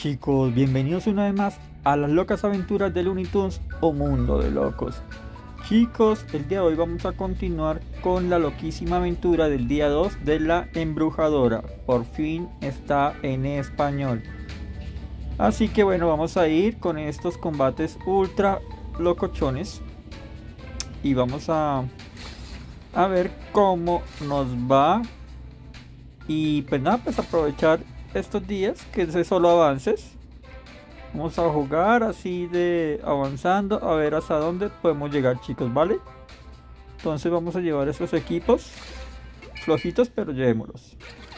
Chicos, bienvenidos una vez más a las locas aventuras de Looney Tunes o Mundo de Locos. Chicos, el día de hoy vamos a continuar con la loquísima aventura del día 2 de la embrujadora. Por fin está en español. Así que bueno, vamos a ir con estos combates ultra locochones. Y vamos a ver cómo nos va. Y pues nada, pues aprovechar estos días que es solo avances. Vamos a jugar así de avanzando a ver hasta dónde podemos llegar, chicos, ¿vale? Entonces vamos a llevar esos equipos flojitos, pero llevémoslos.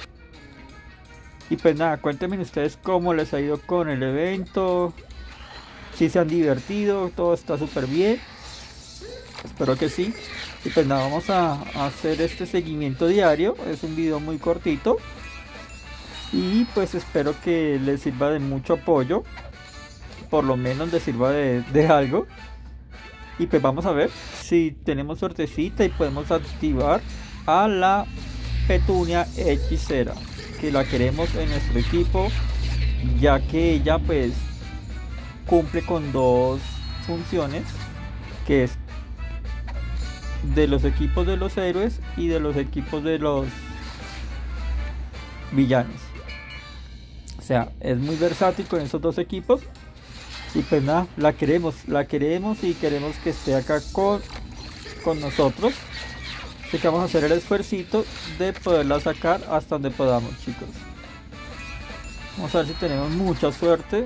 Y pues nada, cuéntenme ustedes cómo les ha ido con el evento, si se han divertido, todo está súper bien, espero que sí. Y pues nada, vamos a hacer este seguimiento diario, es un video muy cortito y pues espero que les sirva de mucho apoyo, por lo menos les sirva de algo. Y pues vamos a ver si tenemos suertecita y podemos activar a la Petunia hechicera, que la queremos en nuestro equipo, ya que ella pues cumple con dos funciones, que es de los equipos de los héroes y de los equipos de los villanos. O sea, es muy versátil con esos dos equipos. Y pues nada, la queremos y queremos que esté acá con nosotros. Así que vamos a hacer el esfuercito de poderla sacar hasta donde podamos, chicos. Vamos a ver si tenemos mucha suerte.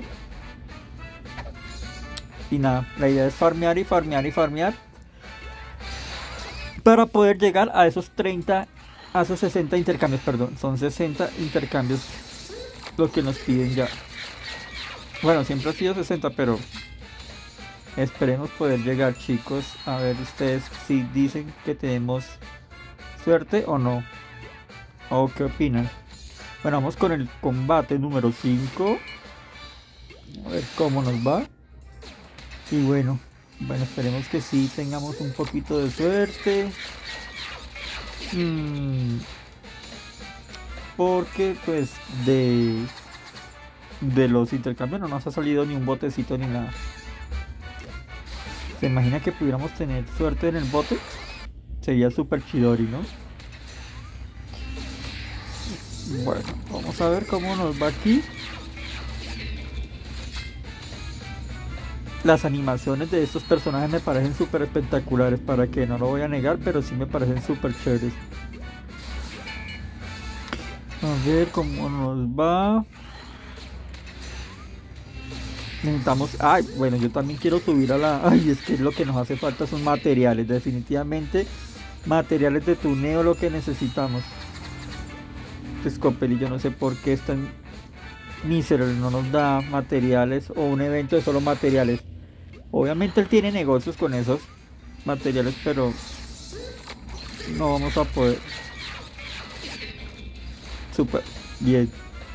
Y nada, la idea es farmear y farmear y farmear para poder llegar a esos 30, a esos 60 intercambios, perdón. Son 60 intercambios lo que nos piden ya. Bueno, siempre ha sido 60, pero esperemos poder llegar, chicos. A ver ustedes si dicen que tenemos suerte o no, o qué opinan. Bueno, vamos con el combate número 5. A ver cómo nos va. Y bueno, esperemos que sí tengamos un poquito de suerte. Porque pues de los intercambios no nos ha salido ni un botecito ni nada. ¿Se imagina que pudiéramos tener suerte en el bote? Sería super chidori, ¿no? Bueno, vamos a ver cómo nos va aquí. Las animaciones de estos personajes me parecen súper espectaculares, para que no lo voy a negar, pero sí me parecen súper chéveres. A ver cómo nos va. Necesitamos, bueno, yo también quiero subir a la, es que lo que nos hace falta son materiales, definitivamente materiales de tuneo lo que necesitamos. Scopely, yo no sé por qué es tan miserable, no nos da materiales, o un evento de solo materiales. Obviamente él tiene negocios con esos materiales, pero no vamos a poder. Súper bien.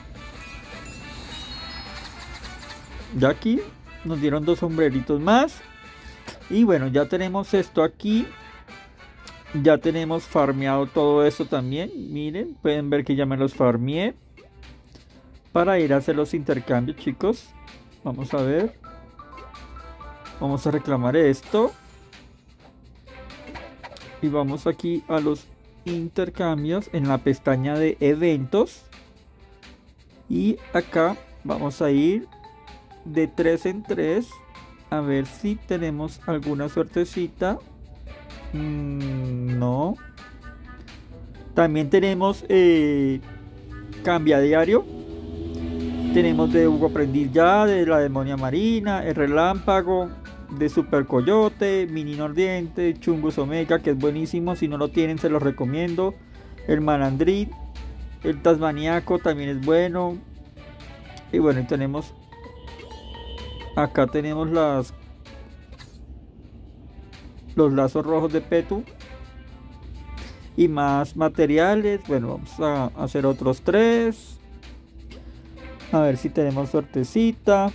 Ya aquí nos dieron dos sombreritos más. Y bueno, ya tenemos esto aquí. Ya tenemos farmeado todo esto también. Miren, pueden ver que ya me los farmeé para ir a hacer los intercambios, chicos. Vamos a ver. Vamos a reclamar esto. Y vamos aquí a los intercambios en la pestaña de eventos. Y acá vamos a ir de 3 en 3 a ver si tenemos alguna suertecita. No. También tenemos cambia diario. Tenemos de Hugo Aprendiz ya, de la demonia marina, el relámpago, de Super Coyote, Mini Nordiente, Chungus Omega, que es buenísimo. Si no lo tienen se los recomiendo. El Malandrín, el Tasmaniaco también es bueno. Y bueno, y tenemos acá tenemos los lazos rojos de Petu y más materiales. Bueno, vamos a hacer otros 3 a ver si tenemos suertecita.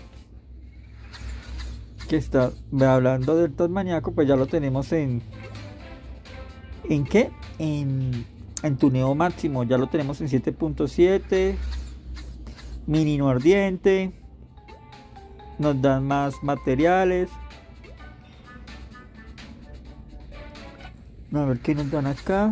Que está hablando del Tasmaniaco, pues ya lo tenemos ¿en qué? En tuneo máximo, ya lo tenemos en 7.7. Mini Ardiente. Nos dan más materiales. A ver qué nos dan acá.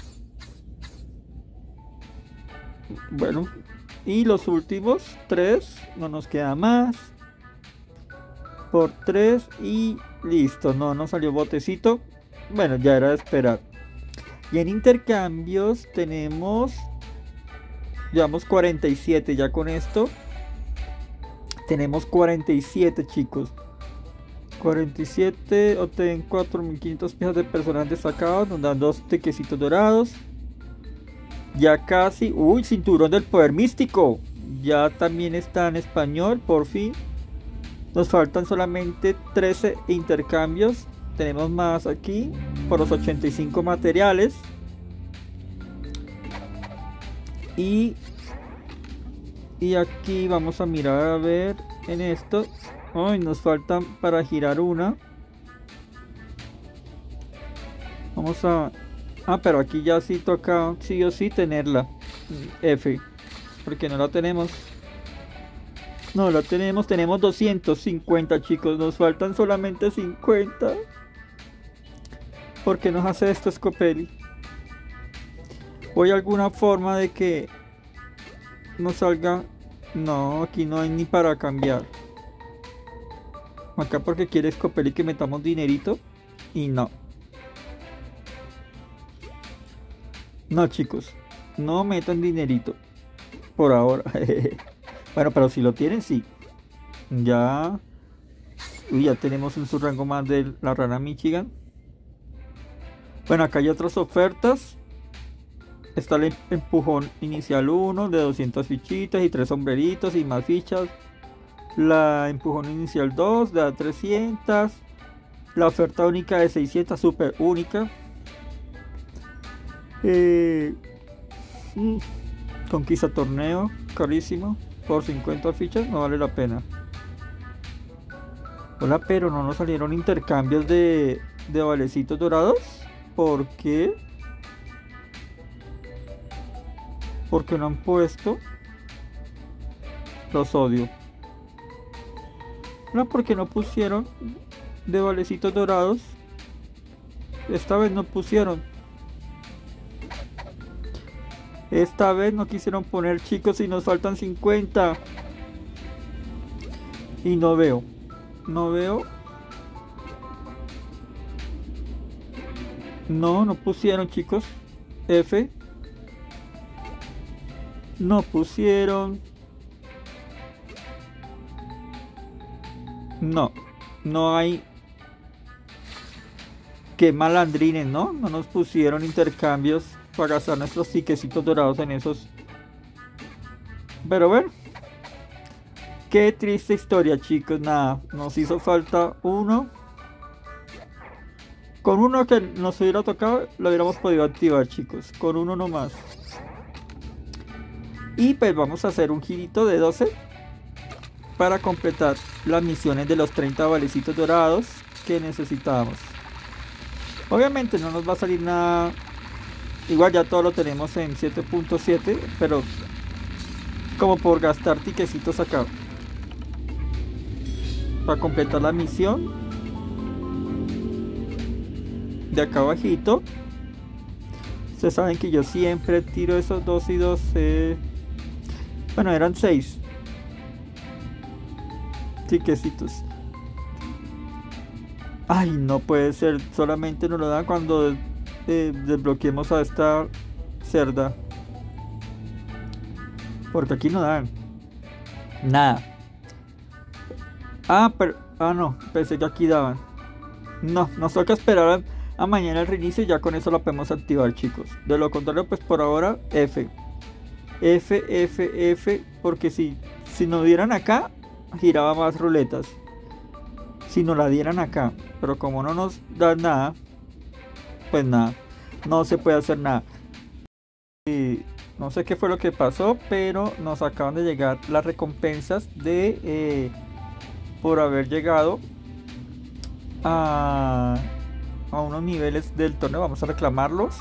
Bueno, y los últimos 3, no nos queda más. Por 3 y listo, no nos salió botecito. Bueno, ya era de esperar. Y en intercambios tenemos, llevamos 47 ya con esto. Tenemos 47, chicos. 47, obtienen 4500 piezas de personajes destacados. Nos dan 2 tequecitos dorados. Ya casi. Uy, cinturón del poder místico. Ya también está en español, por fin. Nos faltan solamente 13 intercambios. Tenemos más aquí por los 85 materiales. Y aquí vamos a mirar a ver en esto. Ay, nos faltan para girar una. Vamos a... pero aquí ya sí toca sí o sí tenerla. F. Porque no la tenemos. No la tenemos. Tenemos 250, chicos. Nos faltan solamente 50. ¿Por qué nos hace esto Scopely? ¿O hay alguna forma de que nos salga? No, aquí no hay ni para cambiar. Acá porque quiere Scopely que metamos dinerito. Y no. No, chicos. No metan dinerito. Por ahora. Bueno, pero si lo tienen, sí. Ya. Uy, ya tenemos en su rango más de la rana Michigan. Bueno, acá hay otras ofertas. Está el empujón inicial 1 de 200 fichitas y 3 sombreritos y más fichas. La empujón inicial 2 de 300. La oferta única de 600, super única. Conquista torneo, carísimo. Por 50 fichas no vale la pena. Hola, pero no nos salieron intercambios de valecitos dorados. ¿Por qué? ¿Por qué no han puesto? Los odio. No, porque no pusieron de valecitos dorados. Esta vez no pusieron. Esta vez no quisieron poner, chicos, y nos faltan 50. Y no veo. No veo. No pusieron, chicos. F. No pusieron. No hay. Qué malandrines, ¿no? No nos pusieron intercambios para gastar nuestros tiquecitos dorados en esos. Pero bueno. Qué triste historia, chicos. Nada, nos hizo falta uno. Con uno que nos hubiera tocado, lo hubiéramos podido activar, chicos. Con uno nomás. Y pues vamos a hacer un girito de 12 para completar las misiones de los 30 valecitos dorados que necesitábamos. Obviamente no nos va a salir nada. Igual ya todo lo tenemos en 7.7, pero como por gastar tiquecitos acá para completar la misión de acá abajito. Ustedes saben que yo siempre tiro esos 2 y 2. Bueno, eran 6 tiquecitos. Ay, no puede ser. Solamente nos lo dan cuando desbloqueemos a esta cerda. Porque aquí no dan nada. Pero no, pensé que aquí daban. No, nos toca esperar a mañana el reinicio y ya con eso la podemos activar, chicos. De lo contrario, pues por ahora F. F, porque si nos dieran acá, giraba más ruletas. Si nos la dieran acá, pero como no nos dan nada, pues nada, no se puede hacer nada. Y no sé qué fue lo que pasó, pero nos acaban de llegar las recompensas de por haber llegado a unos niveles del torneo. Vamos a reclamarlos.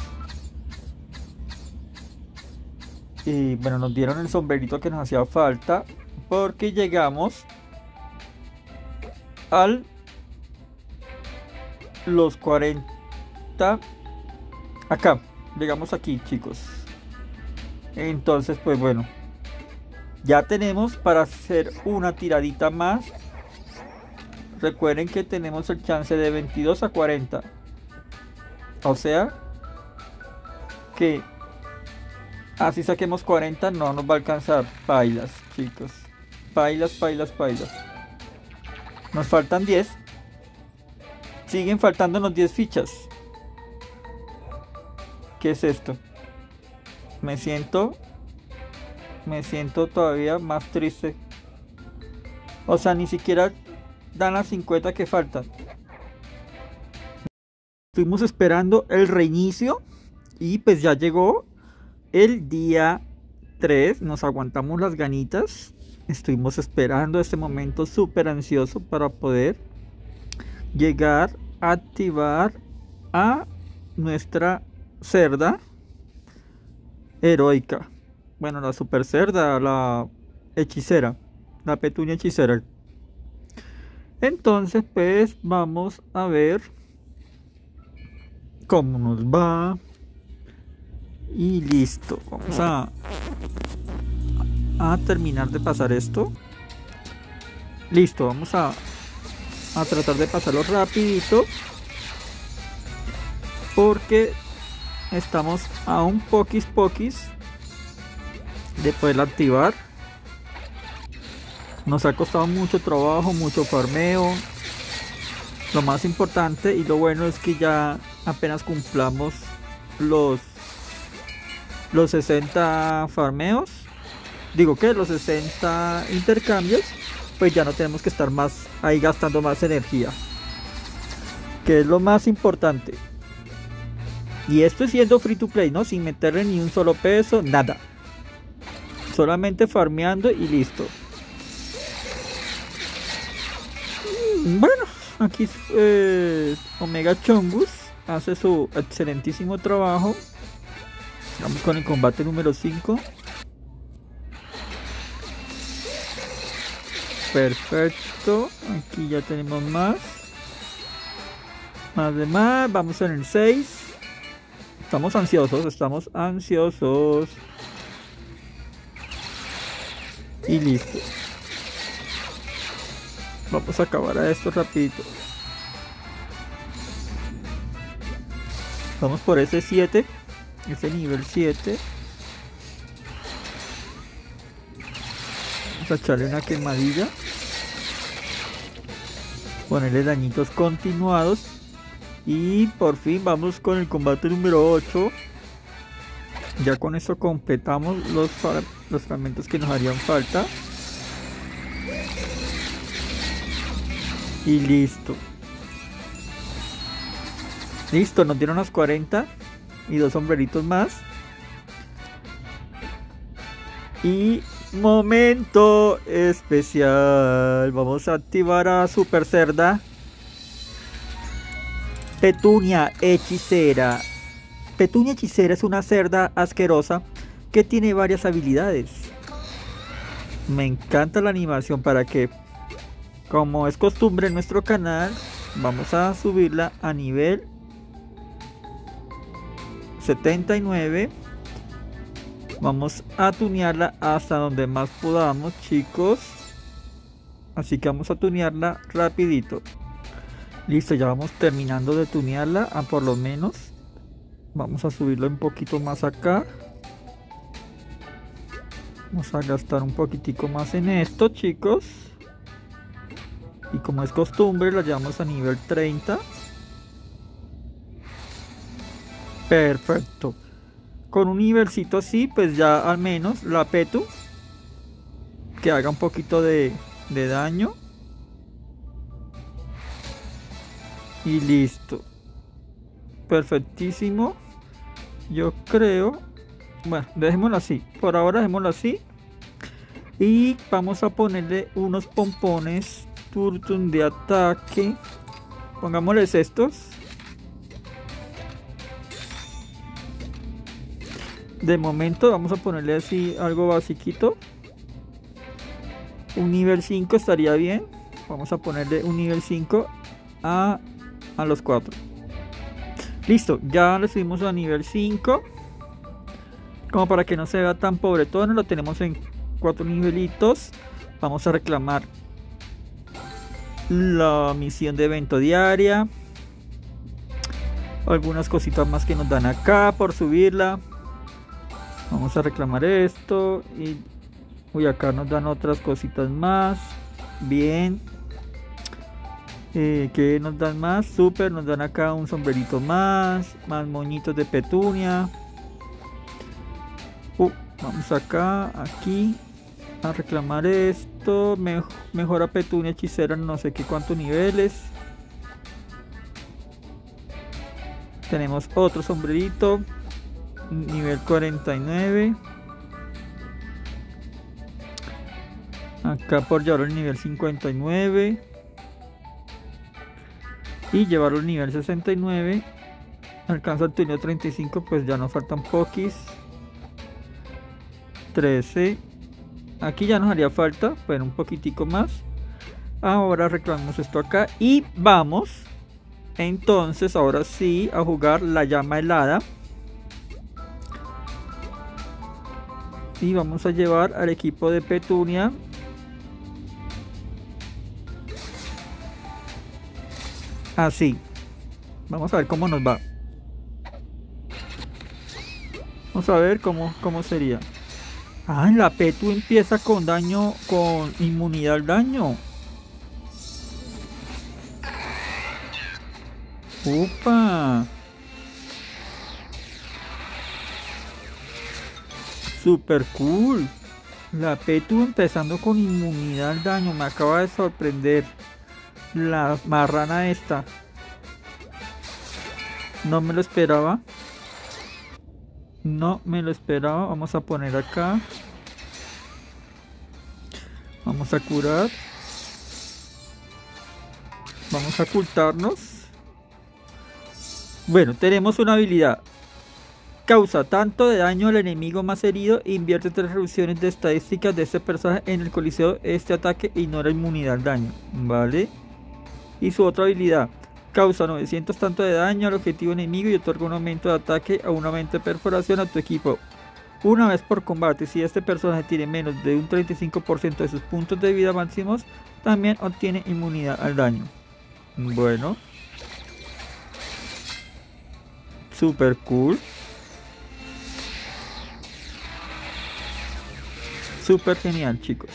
Y bueno, nos dieron el sombrerito que nos hacía falta porque llegamos al los 40. Acá, llegamos aquí, chicos. Entonces, pues bueno, ya tenemos para hacer una tiradita más. Recuerden que tenemos el chance de 22 a 40. O sea que así saquemos 40, no nos va a alcanzar. Pailas, chicos. Pailas, pailas, pailas. Nos faltan 10. Siguen faltándonos 10 fichas. ¿Qué es esto? Me siento todavía más triste. O sea, ni siquiera dan las 50 que faltan. Estuvimos esperando el reinicio y pues ya llegó el día 3. Nos aguantamos las ganitas. Estuvimos esperando este momento súper ansioso para poder llegar a activar a nuestra cerda heroica. Bueno, la super cerda, la hechicera, la petunia hechicera. Entonces pues vamos a ver cómo nos va. Y listo. Vamos a terminar de pasar esto. Listo, vamos a tratar de pasarlo rapidito, porque estamos a un poquis de poderla activar. Nos ha costado mucho trabajo, mucho farmeo. Lo más importante y lo bueno es que ya apenas cumplamos los 60 farmeos, digo que los 60 intercambios, pues ya no tenemos que estar más ahí gastando más energía, que es lo más importante. Y esto es siendo free to play, ¿no? Sin meterle ni un solo peso, nada. Solamente farmeando y listo. Bueno, aquí Omega Chongus hace su excelentísimo trabajo. Vamos con el combate número 5. Perfecto. Aquí ya tenemos más. Más de más. Vamos en el 6. Estamos ansiosos. Y listo. Vamos a acabar a esto rapidito. Vamos por ese 7. Ese nivel 7. Vamos a echarle una quemadilla. Ponerle dañitos continuados. Y por fin vamos con el combate número 8. Ya con esto completamos los fragmentos que nos harían falta. Y listo. Listo, nos dieron las 40. Y 2 sombreritos más. Y momento especial. Vamos a activar a Super Cerda Petunia Hechicera. Petunia Hechicera es una cerda asquerosa que tiene varias habilidades. Me encanta la animación. Para que, como es costumbre en nuestro canal, vamos a subirla a nivel 79. Vamos a tunearla hasta donde más podamos, chicos. Así que vamos a tunearla rapidito. Listo, ya vamos terminando de tunearla. Por lo menos vamos a subirlo un poquito más acá. Vamos a gastar un poquitico más en esto, chicos. Y como es costumbre, la llevamos a nivel 30. Perfecto. Con un nivelcito así, pues ya al menos la Petu que haga un poquito de daño. Y listo. Perfectísimo. Yo creo. Bueno, dejémoslo así. Por ahora dejémoslo así. Y vamos a ponerle unos pompones Turtun de ataque. Pongámosles estos. De momento vamos a ponerle así algo basiquito. Un nivel 5 estaría bien. Vamos a ponerle un nivel 5 a los 4. Listo, ya le subimos a nivel 5. Como para que no se vea tan pobretón, lo tenemos en 4 nivelitos. Vamos a reclamar la misión de evento diaria. Algunas cositas más que nos dan acá por subirla. Vamos a reclamar esto. Y uy, acá nos dan otras cositas más. Bien. ¿Qué nos dan más? Super, nos dan acá un sombrerito más. Más moñitos de petunia. Vamos acá, aquí, a reclamar esto. Mejora petunia hechicera, no sé qué cuántos niveles. Tenemos otro sombrerito, nivel 49. Acá por llevarlo al nivel 59. Y llevarlo al nivel 69. Alcanza el turno 35, pues ya nos faltan poquis. 13. Aquí ya nos haría falta, pero un poquitico más. Ahora reclamamos esto acá y vamos entonces ahora sí a jugar la llama helada. Y vamos a llevar al equipo de Petunia así. Vamos a ver cómo nos va. Vamos a ver cómo sería. Ah, la Petu empieza con daño, con inmunidad al daño. ¡Upa! Super cool. La Petu empezando con inmunidad al daño. Me acaba de sorprender. La marrana esta. No me lo esperaba. No me lo esperaba. Vamos a poner acá. Vamos a curar. Vamos a ocultarnos. Bueno, tenemos una habilidad. Causa tanto de daño al enemigo más herido. Invierte 3 reducciones de estadísticas de este personaje en el coliseo. Este ataque ignora inmunidad al daño. Vale. Y su otra habilidad. Causa 900 tanto de daño al objetivo enemigo y otorga un aumento de ataque a un aumento de perforación a tu equipo. Una vez por combate, si este personaje tiene menos de un 35% de sus puntos de vida máximos, también obtiene inmunidad al daño. Bueno. Super cool. Super genial, chicos.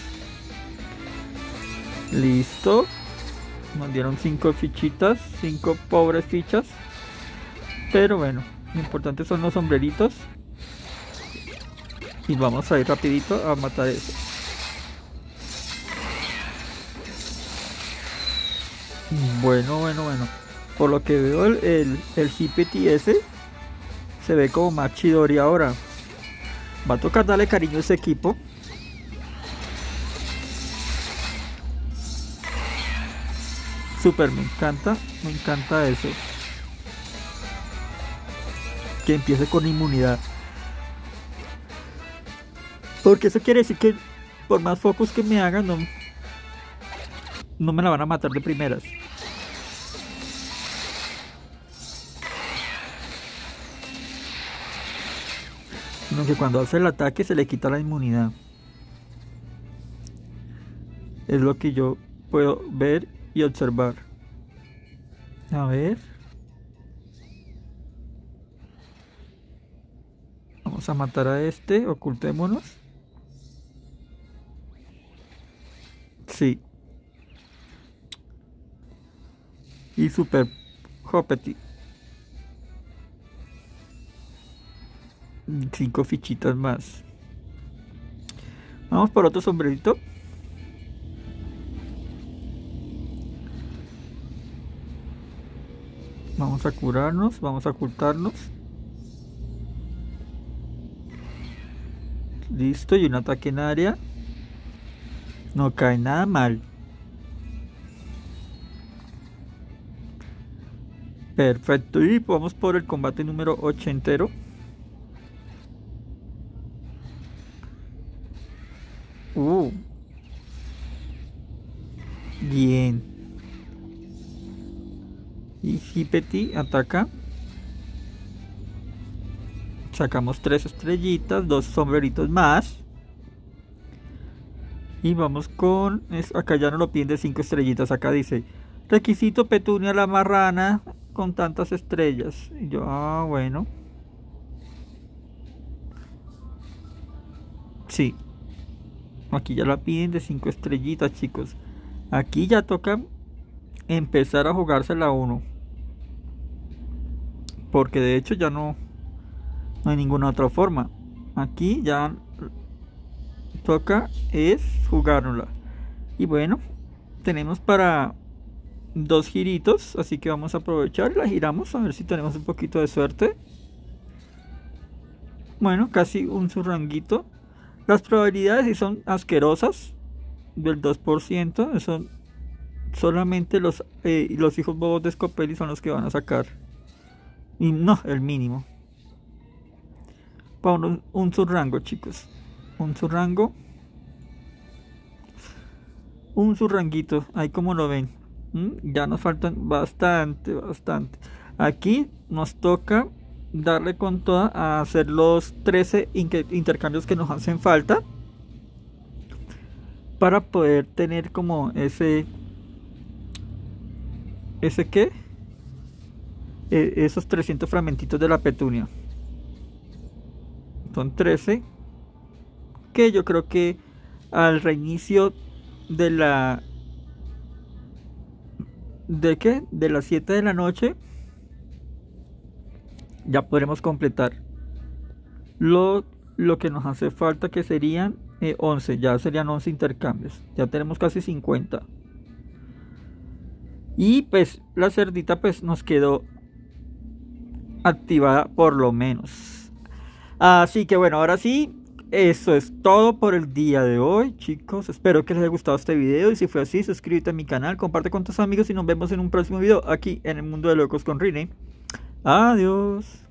Listo. Nos dieron 5 fichitas, 5 pobres fichas. Pero bueno, lo importante son los sombreritos. Y vamos a ir rapidito a matar eso. Bueno. Por lo que veo el GPTS se ve como más chidori ahora. Va a tocar darle cariño a ese equipo. Super, me encanta eso. Que empiece con inmunidad. Porque eso quiere decir que por más focus que me hagan, no me la van a matar de primeras. Sino que cuando hace el ataque se le quita la inmunidad. Es lo que yo puedo ver y observar. A ver. Vamos a matar a este. Ocultémonos. Sí. Y super Hoppety. 5 fichitas más. Vamos por otro sombrerito. Vamos a curarnos, vamos a ocultarnos. Listo, y un ataque en área. No cae nada mal. Perfecto, y vamos por el combate número 80. Bien. Y Hippety ataca. Sacamos 3 estrellitas, 2 sombreritos más. Y vamos con... acá ya no lo piden de 5 estrellitas. Acá dice: requisito Petunia la marrana con tantas estrellas. Y yo, bueno. Sí. Aquí ya la piden de 5 estrellitas, chicos. Aquí ya toca empezar a jugársela a uno. Porque de hecho ya no hay ninguna otra forma. Aquí ya toca es jugárnosla. Y bueno, tenemos para 2 giritos, así que vamos a aprovechar y la giramos a ver si tenemos un poquito de suerte. Bueno, casi un surranguito. Las probabilidades sí son asquerosas, del 2%. Son solamente los hijos bobos de Scopelli son los que van a sacar. Y no, el mínimo. Para un surrango, chicos. Un surrango. Un surranguito, ahí como lo ven. Ya nos faltan bastante. Aquí nos toca darle con toda a hacer los 13 intercambios que nos hacen falta para poder tener como ese qué, esos 300 fragmentitos de la Petunia. Son 13 que yo creo que al reinicio de las 7 de la noche ya podremos completar lo que nos hace falta, que serían 11. Ya serían 11 intercambios. Ya tenemos casi 50. Y pues la cerdita pues nos quedó activada por lo menos. Así que bueno, ahora sí, eso es todo por el día de hoy, chicos. Espero que les haya gustado este video. Y si fue así, suscríbete a mi canal, comparte con tus amigos y nos vemos en un próximo video aquí en el Mundo de Locos con Rinne. Adiós.